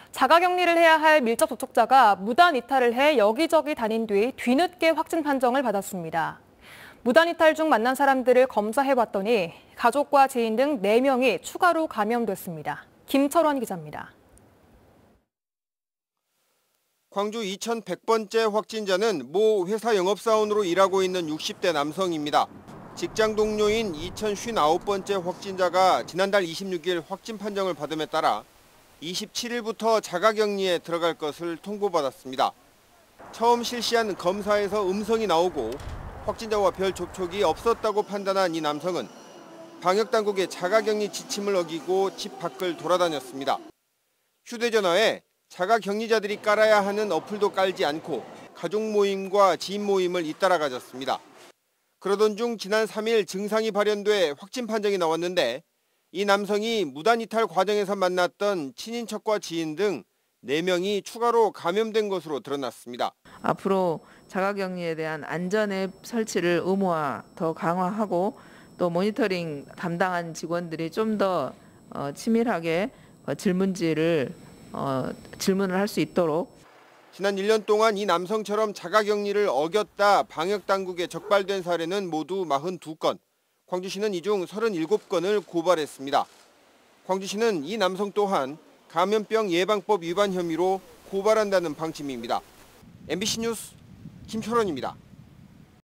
자가격리를 해야 할 밀접 접촉자가 무단 이탈을 해 여기저기 다닌 뒤 뒤늦게 확진 판정을 받았습니다. 무단 이탈 중 만난 사람들을 검사해봤더니 가족과 지인 등 4명이 추가로 감염됐습니다. 김철원 기자입니다. 광주 2100번째 확진자는 모 회사 영업사원으로 일하고 있는 60대 남성입니다. 직장 동료인 2059번째 확진자가 지난달 26일 확진 판정을 받음에 따라 27일부터 자가격리에 들어갈 것을 통보받았습니다. 처음 실시한 검사에서 음성이 나오고 확진자와 별 접촉이 없었다고 판단한 이 남성은 방역당국의 자가격리 지침을 어기고 집 밖을 돌아다녔습니다. 휴대전화에 자가격리자들이 깔아야 하는 어플도 깔지 않고 가족 모임과 지인 모임을 잇따라 가졌습니다. 그러던 중 지난 3일 증상이 발현돼 확진 판정이 나왔는데 이 남성이 무단 이탈 과정에서 만났던 친인척과 지인 등 4명이 추가로 감염된 것으로 드러났습니다. 앞으로 자가격리에 대한 안전앱 설치를 의무화 더 강화하고 또 모니터링 담당한 직원들이 좀 더 치밀하게 질문을 할 수 있도록. 지난 1년 동안 이 남성처럼 자가격리를 어겼다 방역당국에 적발된 사례는 모두 42건, 광주시는 이 중 37건을 고발했습니다. 광주시는 이 남성 또한 감염병 예방법 위반 혐의로 고발한다는 방침입니다. MBC 뉴스 김철원입니다.